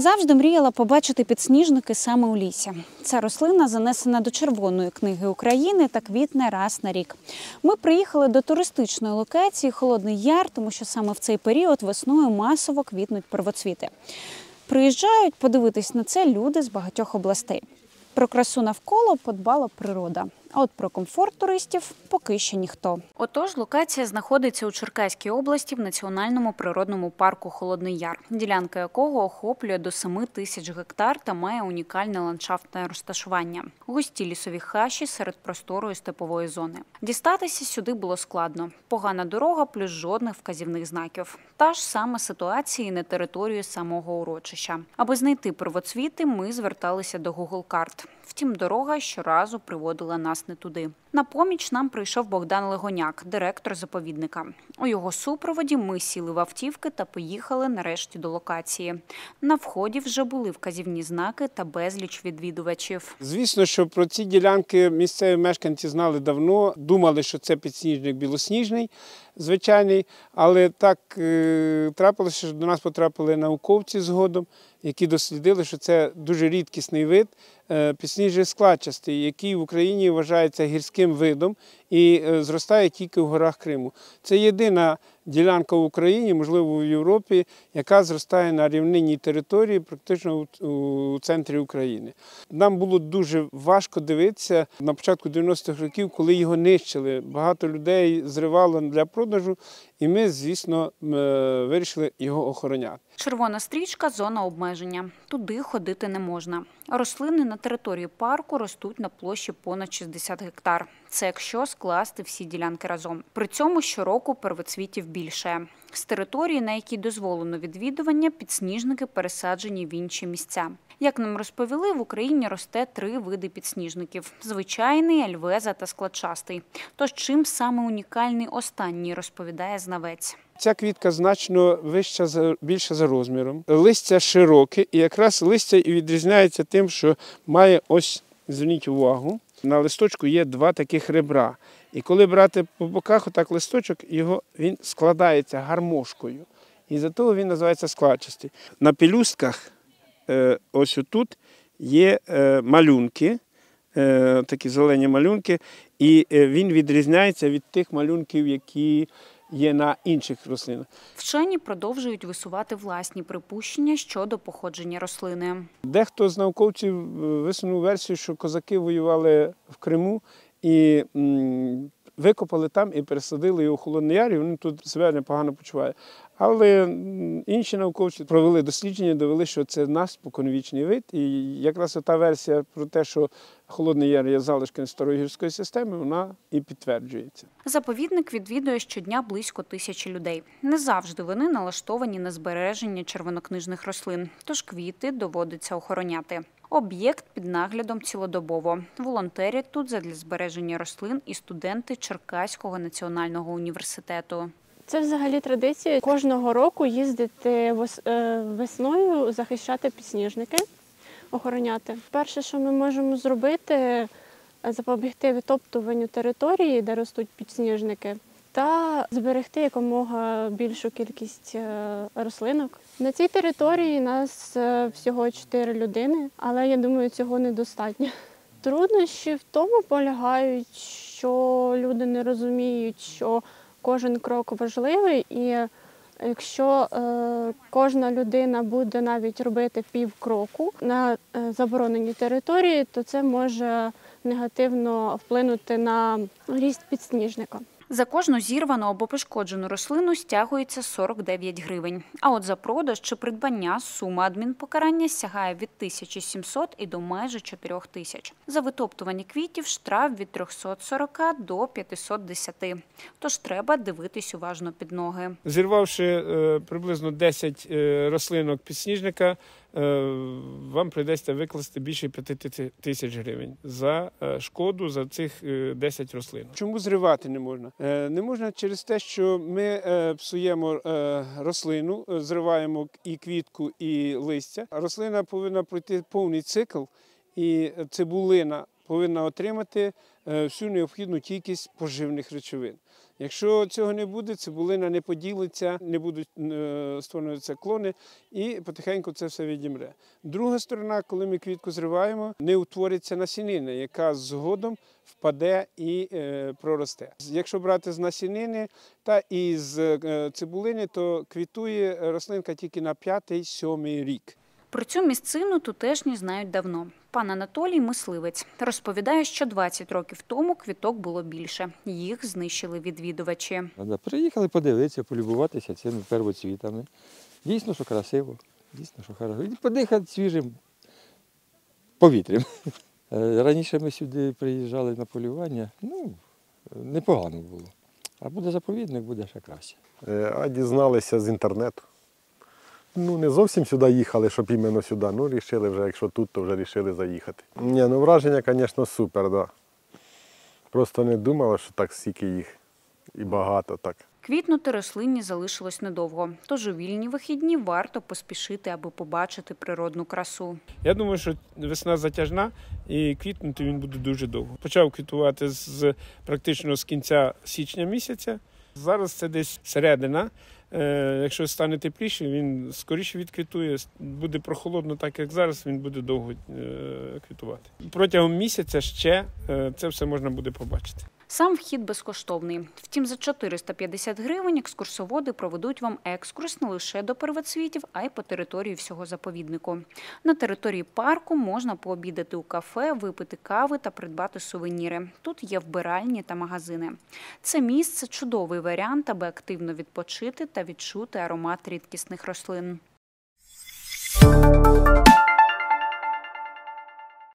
Завжди мріяла побачити підсніжники саме у лісі. Ця рослина занесена до Червоної книги України та квітне раз на рік. Ми приїхали до туристичної локації Холодний Яр, тому що саме в цей період весною масово квітнуть первоцвіти. Приїжджають подивитись на це люди з багатьох областей. Про красу навколо подбала природа. А от про комфорт туристів поки що ніхто. Отож, локація знаходиться у Черкаській області в Національному природному парку Холодний Яр, ділянка якого охоплює до 7 тисяч гектар та має унікальне ландшафтне розташування. Густі лісові хащі серед просторої степової зони. Дістатися сюди було складно. Погана дорога плюс жодних вказівних знаків. Та ж сама ситуація і на території самого урочища. Аби знайти первоцвіти, ми зверталися до Google карт. Втім, дорога щоразу приводила нас не туди. На поміч нам прийшов Богдан Легоняк, директор заповідника. У його супроводі ми сіли в автівки та поїхали нарешті до локації. На вході вже були вказівні знаки та безліч відвідувачів. Звісно, що про ці ділянки місцеві мешканці знали давно, думали, що це підсніжник білосніжний, звичайний, але так трапилося, що до нас потрапили науковці згодом, які дослідили, що це дуже рідкісний вид підсніжник складчастий, який в Україні вважається гірським видом і зростає тільки в горах Криму. Це єдина ділянка в Україні, можливо, в Європі, яка зростає на рівнинній території, практично у центрі України. Нам було дуже важко дивитися на початку 90-х років, коли його нищили. Багато людей зривало для продажу, і ми, звісно, вирішили його охороняти. Червона стрічка – зона обмеження. Туди ходити не можна. Рослини на території парку ростуть на площі понад 60 гектар. Це якщо скласти всі ділянки разом. При цьому щороку первоцвітів більше. З території, на якій дозволено відвідування, підсніжники пересаджені в інші місця. Як нам розповіли, в Україні росте 3 види підсніжників – звичайний, альвеза та складчастий. Тож чим саме унікальний останній, розповідає знавець. Ця квітка значно більша за розміром. Листя широке, і якраз листя і відрізняється тим, що має ось, зверніть увагу, на листочку є 2 таких ребра. І коли брати по боках отак листочок, він складається гармошкою. І за того він називається складчастий. На пелюстках ось отут є малюнки, такі зелені малюнки, і він відрізняється від тих малюнків, які є на інших рослинах. Вчені продовжують висувати власні припущення щодо походження рослини. Дехто з науковців висунув версію, що козаки воювали в Криму і викопали там і пересадили його в Холодний Яр, і вони тут себе непогано почувають. Але інші науковці провели дослідження, довели, що це наш споконвічний вид. І якраз та версія про те, що Холодний Яр є залишком старої гірської системи, вона і підтверджується. Заповідник відвідує щодня близько 1000 людей. Не завжди вони налаштовані на збереження червонокнижних рослин, тож квіти доводиться охороняти. Об'єкт під наглядом цілодобово. Волонтерять тут задля збереження рослин і студенти Черкаського національного університету. Це взагалі традиція кожного року їздити весною, захищати підсніжники, охороняти. Перше, що ми можемо зробити, запобігти витоптуванню території, де ростуть підсніжники, та зберегти якомога більшу кількість рослинок. На цій території нас всього 4 людини, але я думаю, цього недостатньо. Труднощі в тому полягають, що люди не розуміють, що кожен крок важливий, і якщо кожна людина буде навіть робити півкроку на забороненій території, то це може негативно вплинути на ріст підсніжника. За кожну зірвану або пошкоджену рослину стягується 49 гривень. А от за продаж чи придбання сума адмінпокарання сягає від 1700 і до майже 4000. За витоптування квітів штраф від 340 до 510. Тож треба дивитись уважно під ноги. Зірвавши приблизно 10 рослинок підсніжника, вам прийдеться викласти більше 5000 гривень за шкоду за цих 10 рослин. Чому зривати не можна? Не можна через те, що ми псуємо рослину, зриваємо і квітку, і листя. Рослина повинна пройти повний цикл, і цибулина повинна отримати всю необхідну кількість поживних речовин. Якщо цього не буде, цибулина не поділиться, не будуть створюватися клони і потихеньку це все відімре. Друга сторона, коли ми квітку зриваємо, не утвориться насінина, яка згодом впаде і проросте. Якщо брати з насінини та із цибулини, то квітує рослинка тільки на 5-7 рік. Про цю місцину тутешні знають давно. Пан Анатолій – мисливець. Розповідає, що 20 років тому квіток було більше. Їх знищили відвідувачі. Приїхали подивитися, полюбуватися цими первоцвітами. Дійсно, що красиво. Дійсно, що хорошо. І подихати свіжим повітрям. Раніше ми сюди приїжджали на полювання, непогано було. А буде заповідник, буде ще краще. А дізналися з інтернету. Не зовсім сюди їхали, щоб іменно сюди. Рішили вже, якщо тут, то вже рішили заїхати. Враження, звісно, супер, да. Просто не думали, що так стільки їх і багато так. Квітнути рослині залишилось недовго, тож у вільні вихідні варто поспішити, аби побачити природну красу. Я думаю, що весна затяжна і квітнути він буде дуже довго. Почав квітувати практично з кінця січня місяця. Зараз це десь середина. Якщо стане тепліше, він скоріше відквітує. Буде прохолодно, так як зараз, він буде довго квітувати. Протягом місяця ще це все можна буде побачити. Сам вхід безкоштовний. Втім, за 450 гривень екскурсоводи проведуть вам екскурс не лише до первоцвітів, а й по території всього заповіднику. На території парку можна пообідати у кафе, випити кави та придбати сувеніри. Тут є вбиральні та магазини. Це місце – чудовий варіант, аби активно відпочити та відчути аромат рідкісних рослин.